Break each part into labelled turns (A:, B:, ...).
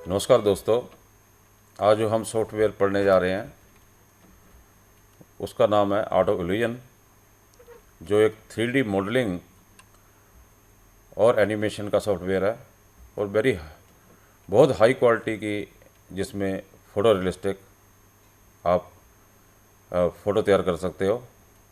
A: नमस्कार दोस्तों। आज जो हम सॉफ्टवेयर पढ़ने जा रहे हैं उसका नाम है ऑटो इल्यूजन, जो एक 3D मॉडलिंग और एनिमेशन का सॉफ्टवेयर है और बहुत हाई क्वालिटी की, जिसमें फ़ोटो रियलिस्टिक आप फ़ोटो तैयार कर सकते हो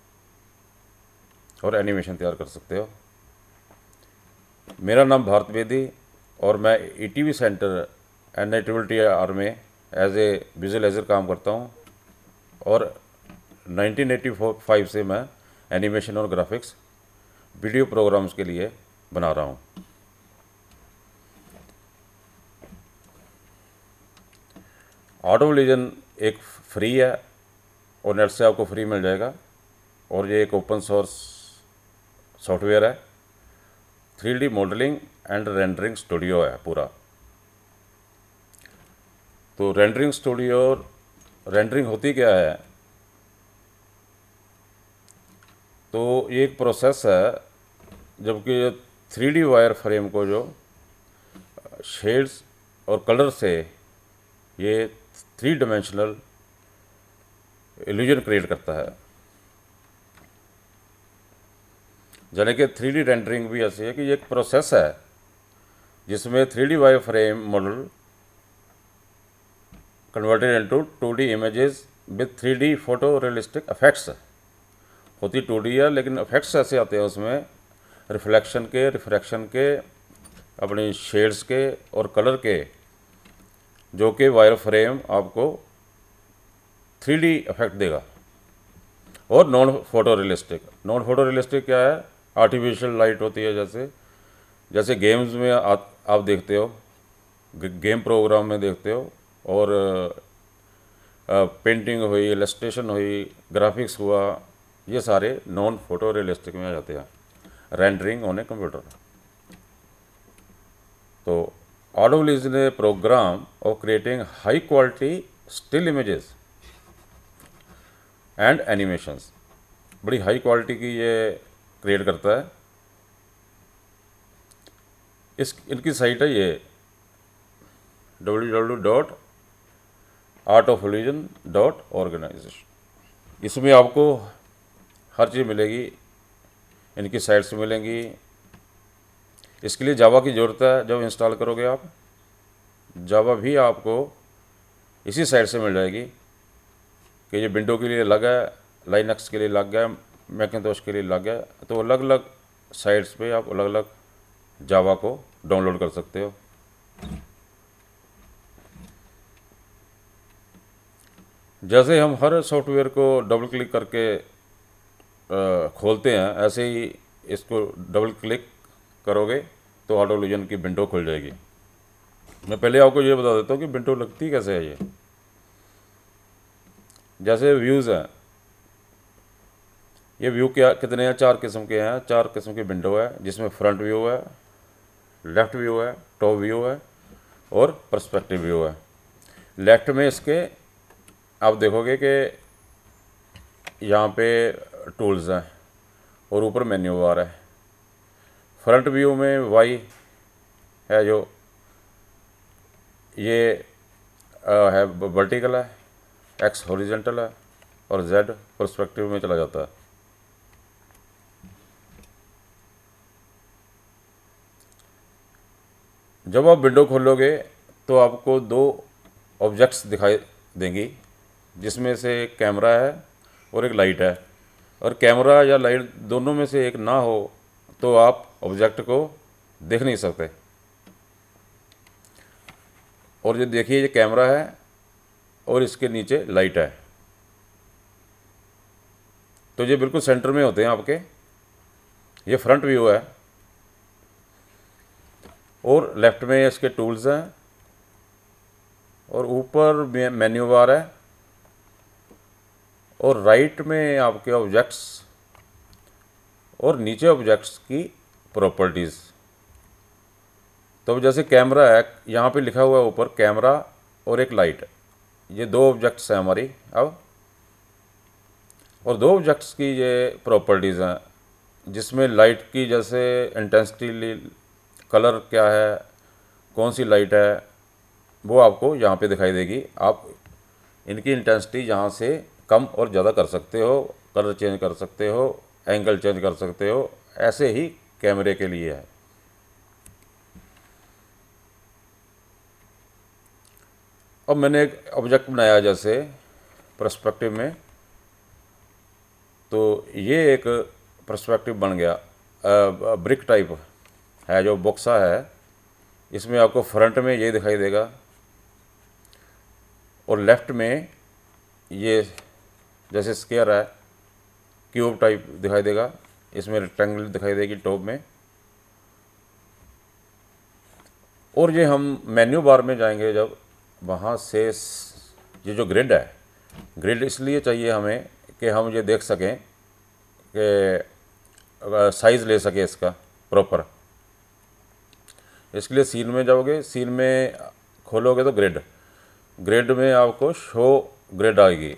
A: और एनिमेशन तैयार कर सकते हो। मेरा नाम भारत वेदी और मैं ETV सेंटर NITR में एज ए विजुअलाइजर काम करता हूँ और 1985 से मैं एनिमेशन और ग्राफिक्स वीडियो प्रोग्राम्स के लिए बना रहा हूँ। ऑटो इल्यूजन एक फ्री है और नेट से आपको फ्री मिल जाएगा और ये एक ओपन सोर्स सॉफ्टवेयर है। 3D modelling and rendering studio है पूरा। तो रेंडरिंग होती क्या है? तो ये एक प्रोसेस है जबकि 3D वायर फ्रेम को जो शेड्स और कलर से ये 3 डायमेंशनल इल्यूजन क्रिएट करता है। यानी कि 3D रेंडरिंग भी ऐसी है कि ये एक प्रोसेस है जिसमें 3D wire frame model converted into 2D images with 3D photo realistic effects. होती 2D है लेकिन इफेक्ट्स ऐसे आते हैं उसमें रिफ्लेक्शन के, रिफ्रैक्शन के, अपनी शेड्स के और कलर के, जो कि वायर फ्रेम आपको 3D इफेक्ट देगा। और नॉन फोटो रियलिस्टिक क्या है? आर्टिफिशियल लाइट होती है, जैसे गेम्स में आप देखते हो, गेम प्रोग्राम में देखते हो, और पेंटिंग हुई, इलस्ट्रेशन हुई, ग्राफिक्स हुआ, ये सारे नॉन फोटो रियलिस्टिक में आ जाते हैं, रेंडरिंग ऑन ए कंप्यूटर। तो ऑटो illusion a program of creating high quality still images and animations. बड़ी हाई क्वालिटी की ये क्रिएट करता है। इनकी साइट है ये www.artofillusion.organization। इसमें आपको हर चीज़ मिलेगी, इनकी साइट्स मिलेंगी। इसके लिए जावा की ज़रूरत है। जब इंस्टॉल करोगे आप, जावा भी आपको इसी साइट से मिल जाएगी कि ये विंडो के लिए अलग है, लाइनक्स के लिए अलग है, मैकिन्टोश के लिए अलग है। तो अलग अलग साइट्स पे आप अलग अलग जावा को डाउनलोड कर सकते हो। जैसे हम हर सॉफ्टवेयर को डबल क्लिक करके खोलते हैं, ऐसे ही इसको डबल क्लिक करोगे तो ऑटो इल्यूजन की विंडो खुल जाएगी। मैं पहले आपको ये बता देता हूँ कि विंडो लगती कैसे है। ये जैसे व्यूज़ हैं, ये व्यू क्या कितने हैं? 4 किस्म के हैं। 4 किस्म की विंडो है, जिसमें फ्रंट व्यू है, लेफ़्ट व्यू है, टॉप व्यू है और पर्सपेक्टिव व्यू है। लेफ़्ट में इसके आप देखोगे कि यहाँ पे टूल्स हैं और ऊपर मेन्यू बार है। फ्रंट व्यू में वाई है, जो ये है वर्टिकल है, एक्स हॉरिजेंटल है और जेड पर्सपेक्टिव में चला जाता है। जब आप विंडो खोलोगे तो आपको 2 ऑब्जेक्ट्स दिखाई देंगी, जिसमें से एक कैमरा है और एक लाइट है। और कैमरा या लाइट दोनों में से एक ना हो तो आप ऑब्जेक्ट को देख नहीं सकते। और जो देखिए, ये कैमरा है और इसके नीचे लाइट है, तो ये बिल्कुल सेंटर में होते हैं आपके। ये फ्रंट व्यू है और लेफ़्ट में इसके टूल्स हैं और ऊपर मेन्यू बार है और राइट में आपके ऑब्जेक्ट्स और नीचे ऑब्जेक्ट्स की प्रॉपर्टीज़। तो जैसे कैमरा है, यहाँ पे लिखा हुआ है ऊपर कैमरा और एक लाइट, ये 2 ऑब्जेक्ट्स हैं हमारी अब। और 2 ऑब्जेक्ट्स की ये प्रॉपर्टीज़ हैं, जिसमें लाइट की जैसे इंटेंसिटी, कलर क्या है, कौन सी लाइट है, वो आपको यहाँ पे दिखाई देगी। आप इनकी इंटेंसिटी यहाँ से कम और ज़्यादा कर सकते हो, कलर चेंज कर सकते हो, एंगल चेंज कर सकते हो। ऐसे ही कैमरे के लिए है। अब मैंने एक ऑब्जेक्ट बनाया जैसे पर्सपेक्टिव में, तो ये एक पर्सपेक्टिव बन गया। ब्रिक टाइप है जो बॉक्सा है, इसमें आपको फ्रंट में ये दिखाई देगा और लेफ्ट में ये जैसे स्क्वायर है, क्यूब टाइप दिखाई देगा। इसमें रेक्टेंगल दिखाई देगी टॉप में। और ये हम मेन्यू बार में जाएंगे जब, वहाँ से ये जो ग्रिड है, ग्रिड इसलिए चाहिए हमें कि हम ये देख सकें कि साइज़ ले सके इसका प्रॉपर। इसके लिए सीन में जाओगे, सीन में खोलोगे तो ग्रिड, ग्रिड में आपको शो ग्रिड आएगी।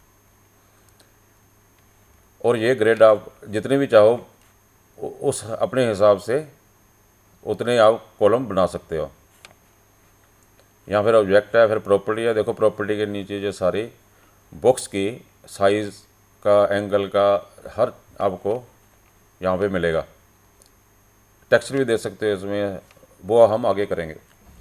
A: और ये ग्रिड आप जितने भी चाहो उस अपने हिसाब से उतने आप कॉलम बना सकते हो। यहाँ फिर ऑब्जेक्ट है, फिर प्रॉपर्टी है। देखो प्रॉपर्टी के नीचे जो सारी बॉक्स की साइज़ का, एंगल का, हर आपको यहाँ पे मिलेगा। टेक्सचर भी दे सकते हो इसमें, वो हम आगे करेंगे।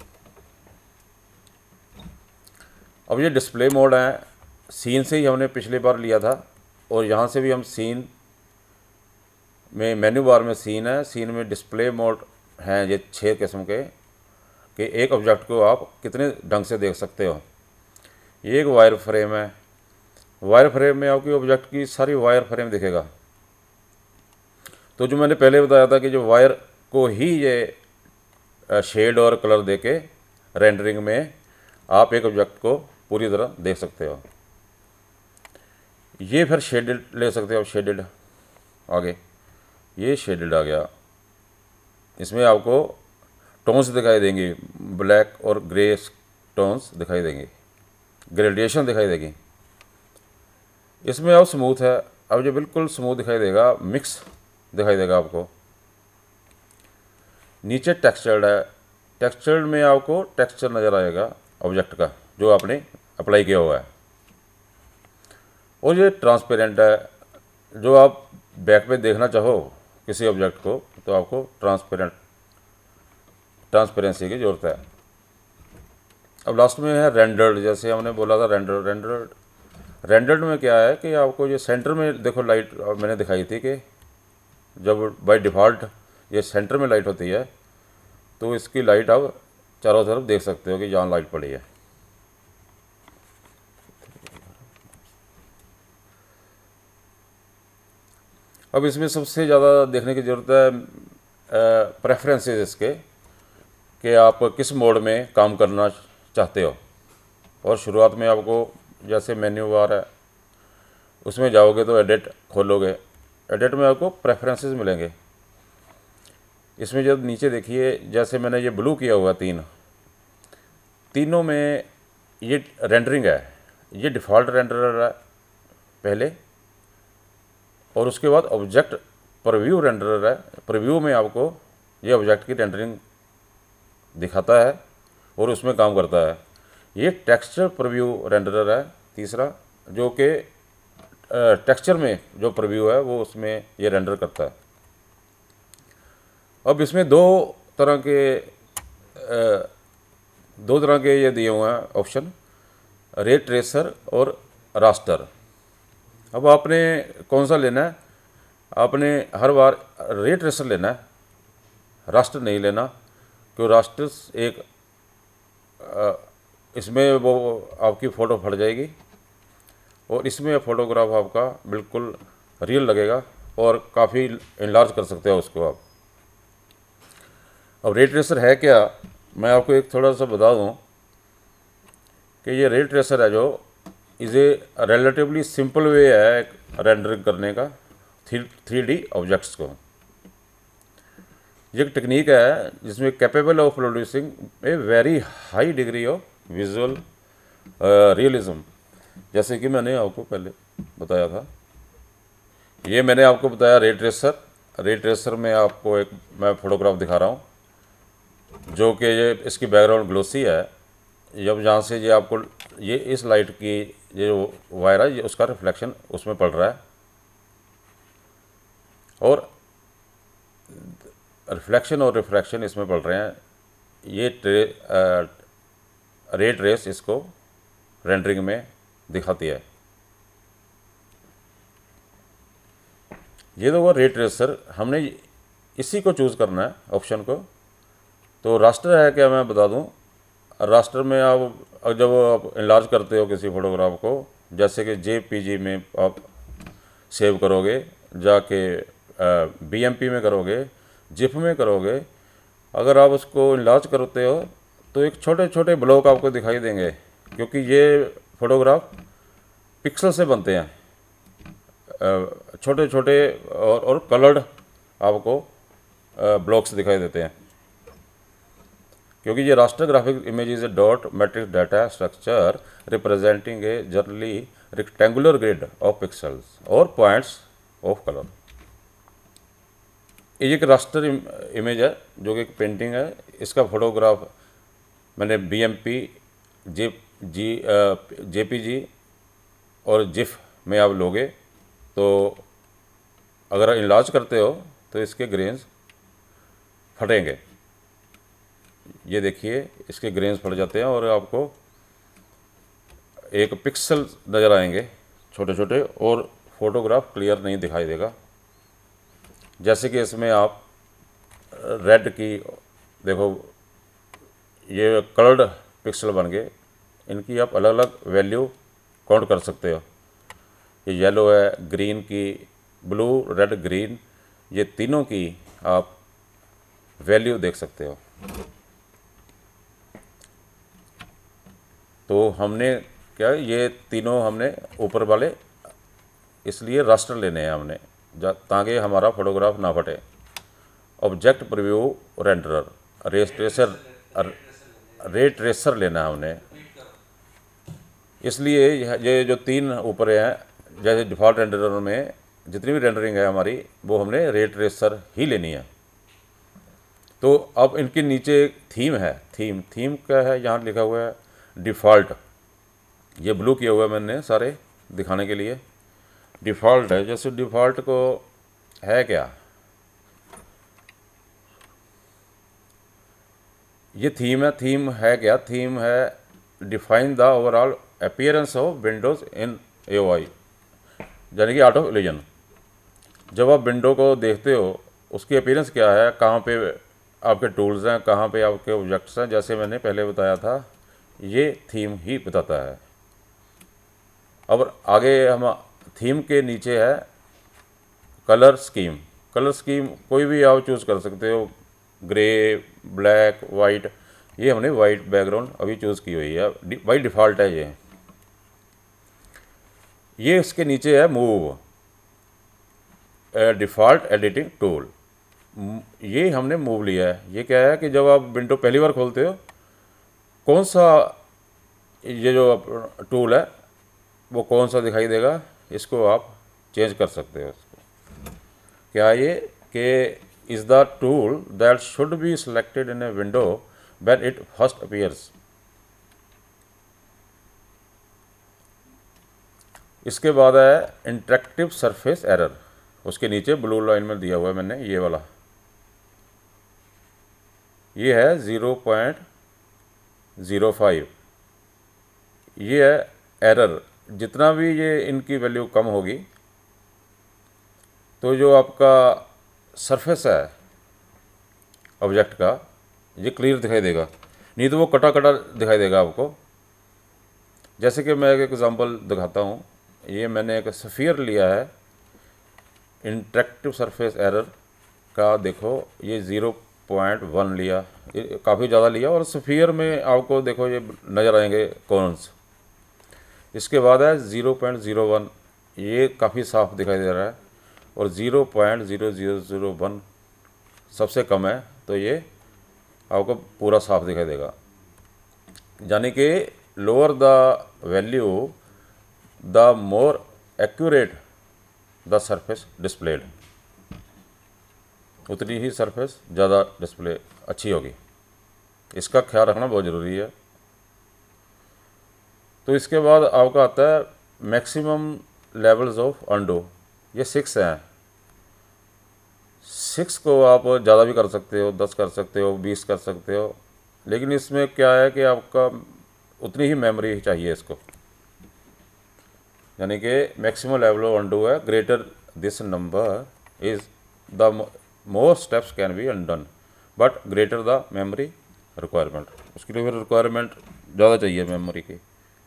A: अब ये डिस्प्ले मोड है, सीन से ही हमने पिछली बार लिया था और यहाँ से भी हम सीन में, मेन्यू बार में सीन है, सीन में डिस्प्ले मोड हैं ये 6 किस्म के, कि एक ऑब्जेक्ट को आप कितने ढंग से देख सकते हो। ये एक वायर फ्रेम है, वायर फ्रेम में आपकी ऑब्जेक्ट की सारी वायर फ्रेम दिखेगा। तो जो मैंने पहले बताया था कि जो वायर को ही ये शेड और कलर देके रेंडरिंग में आप एक ऑब्जेक्ट को पूरी तरह देख सकते हो। ये फिर शेडेड ले सकते हो, शेडेड आगे, ये शेडेड आ गया। इसमें आपको टोन्स दिखाई देंगे, ब्लैक और ग्रे टोन्स दिखाई देंगे, ग्रेडिएशन दिखाई देगी। इसमें अब स्मूथ है, अब जो बिल्कुल स्मूथ दिखाई देगा, मिक्स दिखाई देगा आपको। नीचे टेक्सचर्ड है, टेक्सचर्ड में आपको टेक्सचर नज़र आएगा ऑब्जेक्ट का जो आपने अप्लाई किया हुआ है। और ये ट्रांसपेरेंट है, जो आप बैक पे देखना चाहो किसी ऑब्जेक्ट को तो आपको ट्रांसपेरेंसी की ज़रूरत है। अब लास्ट में है रेंडर्ड, जैसे हमने बोला था रेंडर्ड में क्या है कि आपको ये सेंटर में देखो लाइट मैंने दिखाई थी कि जब बाय डिफ़ॉल्ट ये सेंटर में लाइट होती है तो इसकी लाइट आप चारों तरफ देख सकते हो कि जहाँ लाइट पड़ी है। अब इसमें सबसे ज़्यादा देखने की ज़रूरत है प्रेफरेंसेस इसके, कि आप किस मोड में काम करना चाहते हो। और शुरुआत में आपको जैसे मेन्यू बार है उसमें जाओगे तो एडिट खोलोगे, एडिट में आपको प्रेफरेंसेस मिलेंगे। इसमें जब नीचे देखिए, जैसे मैंने ये ब्लू किया हुआ तीनों में ये रेंडरिंग है, ये डिफ़ॉल्ट रेंडरर है पहले, और उसके बाद ऑब्जेक्ट प्रीव्यू रेंडरर है। प्रीव्यू में आपको ये ऑब्जेक्ट की रेंडरिंग दिखाता है और उसमें काम करता है। ये टेक्सचर प्रीव्यू रेंडरर है तीसरा, जो कि टेक्सचर में जो प्रीव्यू है वो उसमें ये रेंडर करता है। अब इसमें दो तरह के ये दिए हुए हैं ऑप्शन, रे ट्रेसर और रास्टर। अब आपने कौन सा लेना है? आपने हर बार रे ट्रेसर लेना है, रास्टर नहीं लेना, क्योंकि रास्टर एक इसमें वो आपकी फ़ोटो फट जाएगी और इसमें फ़ोटोग्राफ आपका बिल्कुल रियल लगेगा और काफ़ी इनलार्ज कर सकते हो उसको आप। अब रे ट्रेसर है क्या, मैं आपको एक थोड़ा सा बता दूं कि ये रे ट्रेसर है जो is a relatively simple way है रेंडरिंग करने का 3D ऑब्जेक्ट्स को। ये एक टेक्निक है जिसमें capable of producing a very high degree of visual realism, जैसे कि मैंने आपको पहले बताया था। ये मैंने आपको बताया रे ट्रेसर में आपको मैं फ़ोटोग्राफ दिखा रहा हूँ जो कि ये इसकी बैकग्राउंड ग्लोसी है जब यहाँ से ये आपको ये इस लाइट की ये जो वायर है ये उसका रिफ्लेक्शन उसमें पड़ रहा है, और रिफ्लेक्शन और रिफ्रैक्शन इसमें पड़ रहे हैं। ये रे ट्रेस इसको रेंडरिंग में दिखाती है। ये तो वो रे ट्रेसर, हमने इसी को चूज़ करना है ऑप्शन को। तो रास्टर है क्या, मैं बता दूं। रास्टर में आप जब आप इनलार्ज करते हो किसी फोटोग्राफ को, जैसे कि जेपीजी में आप सेव करोगे, जाके बीएमपी में करोगे, जिफ में करोगे, अगर आप उसको इनलार्ज करते हो तो एक छोटे छोटे ब्लॉक आपको दिखाई देंगे, क्योंकि ये फोटोग्राफ पिक्सल से बनते हैं, छोटे छोटे और कलर्ड आपको ब्लॉक्स दिखाई देते हैं। क्योंकि ये raster graphic image is a dot matrix data structure representing a generally rectangular grid of pixels और पॉइंट्स ऑफ कलर। ये एक रास्टर इमेज है जो कि एक पेंटिंग है। इसका फोटोग्राफ मैंने बीएमपी, जेपीजी और जिफ में आप लोगे तो अगर इनलार्ज करते हो तो इसके ग्रेन्स फटेंगे। ये देखिए इसके ग्रेन्स फट जाते हैं और आपको एक पिक्सल नज़र आएंगे छोटे छोटे, और फोटोग्राफ क्लियर नहीं दिखाई देगा। जैसे कि इसमें आप रेड की देखो, ये कलर्ड पिक्सल बन गए, इनकी आप अलग अलग वैल्यू काउंट कर सकते हो। ये येलो है, ग्रीन की, ब्लू, रेड, ग्रीन, ये तीनों की आप वैल्यू देख सकते हो। तो हमने क्या, ये तीनों हमने ऊपर वाले इसलिए रास्टर लेने हैं हमने, ताकि हमारा फोटोग्राफ ना फटे। Object preview renderer, ray tracer लेना है हमने, इसलिए ये जो तीन ऊपर हैं, जैसे डिफ़ॉल्ट रेंडरर में जितनी भी रेंडरिंग है हमारी वो हमने रे ट्रेसर ही लेनी है। तो अब इनके नीचे एक थीम है। थीम क्या है, यहाँ लिखा हुआ है डिफ़ॉल्ट। ये ब्लू किया हुआ है मैंने सारे दिखाने के लिए। डिफ़ॉल्ट है, जैसे डिफ़ॉल्ट को है क्या, ये थीम है क्या, थीम है define the overall appearance of windows in AOI, यानी कि आर्ट ऑफ इल्यूजन। जब आप विंडो को देखते हो उसकी अपीयरेंस क्या है, कहाँ पे आपके टूल्स हैं, कहाँ पे आपके ऑब्जेक्ट्स हैं, जैसे मैंने पहले बताया था, ये थीम ही बताता है। अब आगे हम थीम के नीचे है कलर स्कीम। कलर स्कीम कोई भी आप चूज़ कर सकते हो, ग्रे, ब्लैक, वाइट। ये हमने वाइट बैकग्राउंड अभी चूज़ की हुई है, बाई डिफ़ॉल्ट है ये इसके नीचे है मूव, डिफ़ॉल्ट एडिटिंग टूल। ये हमने मूव लिया है। ये क्या है कि जब आप विंडो पहली बार खोलते हो, कौन सा ये जो टूल है वो कौन सा दिखाई देगा, इसको आप चेंज कर सकते हो। इसको क्या ये कि is the tool that should be selected in a window when it first appears। इसके बाद है इंटरेक्टिव सरफेस एरर, उसके नीचे ब्लू लाइन में दिया हुआ है मैंने ये वाला, ये है 0.05। ये है एरर। जितना भी ये इनकी वैल्यू कम होगी तो जो आपका सरफेस है ऑब्जेक्ट का, ये क्लियर दिखाई देगा, नहीं तो वो कटा कटा दिखाई देगा आपको। जैसे कि मैं एक एग्जांपल दिखाता हूँ। ये मैंने एक स्फीयर लिया है, इंटरेक्टिव सरफेस एरर का देखो, ये 0.1 लिया, काफ़ी ज़्यादा लिया, और स्फीयर में आपको देखो ये नज़र आएंगे कॉर्नर्स। इसके बाद है 0.01, ये काफ़ी साफ दिखाई दे रहा है, और 0.0001 सबसे कम है, तो ये आपको पूरा साफ दिखाई देगा। यानी कि lower the value the more accurate the surface displayed, उतनी ही सरफेस ज़्यादा डिस्प्ले अच्छी होगी। इसका ख्याल रखना बहुत ज़रूरी है। तो इसके बाद आपका आता है मैक्सिमम लेवल्स ऑफ अंडो, ये 6 हैं। 6 को आप ज़्यादा भी कर सकते हो, 10 कर सकते हो, 20 कर सकते हो, लेकिन इसमें क्या है कि आपका उतनी ही मेमोरी चाहिए इसको, यानी कि मैक्सिमम लेवल ऑफ अंडू है greater this number is the more steps can be undone but greater the memory requirement. उसके लिए फिर रिक्वायरमेंट ज़्यादा चाहिए मेमोरी की।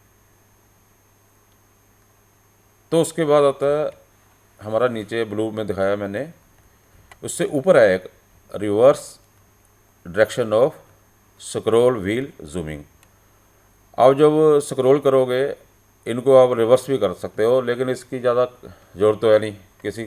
A: तो उसके बाद आता है हमारा नीचे ब्लू में दिखाया मैंने, उससे ऊपर है एक reverse direction of scroll wheel zooming. आप जब स्क्रॉल करोगे इनको आप रिवर्स भी कर सकते हो, लेकिन इसकी ज़्यादा ज़रूरत तो है नहीं किसी,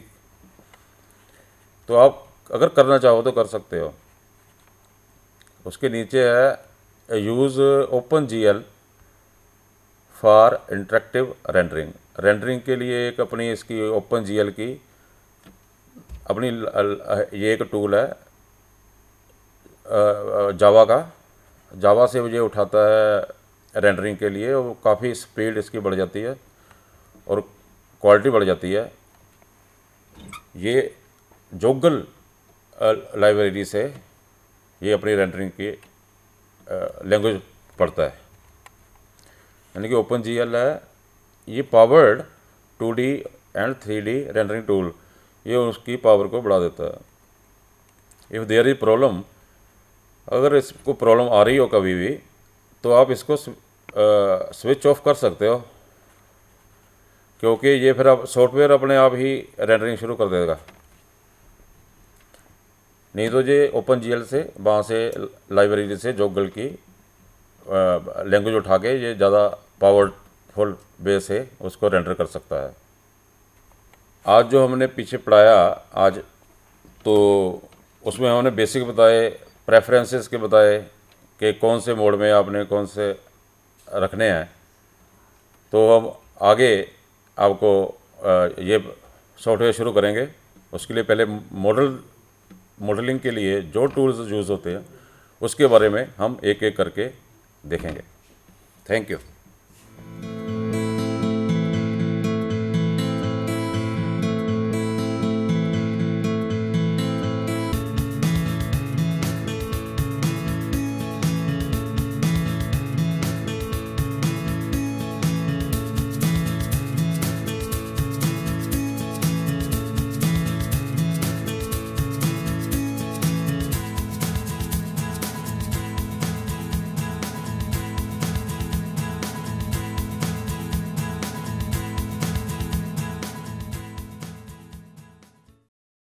A: तो आप अगर करना चाहो तो कर सकते हो। उसके नीचे है use open GL for interactive rendering. Rendering के लिए एक अपनी इसकी ओपन जीएल की अपनी ये एक टूल है जावा का। जावा से ये उठाता है रेंडरिंग के लिए, वो काफ़ी स्पीड इसकी बढ़ जाती है और क्वालिटी बढ़ जाती है। ये जोगल लाइब्रेरी से ये अपनी रेंडरिंग की लैंग्वेज पढ़ता है, यानी कि ओपन जीएल है ये powered 2D and 3D rendering tool, ये उसकी पावर को बढ़ा देता है। इफ़ देयर इज प्रॉब्लम, अगर इसको प्रॉब्लम आ रही हो कभी भी तो आप इसको स्विच ऑफ कर सकते हो, क्योंकि ये फिर आप सॉफ्टवेयर अपने आप ही रेंडरिंग शुरू कर देगा। नहीं तो ये ओपन जीएल से वहाँ से लाइब्रेरी से जोगल की लैंग्वेज उठा के ये ज़्यादा पावरफुल वे से उसको रेंडर कर सकता है। आज जो हमने पीछे पढ़ाया आज, तो उसमें हमने बेसिक बताए, प्रेफरेंसेस के बताए कि कौन से मोड में आपने कौन से रखने हैं। तो हम आगे आपको ये सॉफ्टवेयर शुरू करेंगे। उसके लिए पहले मॉडलिंग के लिए जो टूल्स यूज़ होते हैं उसके बारे में हम एक एक करके देखेंगे। Thank you.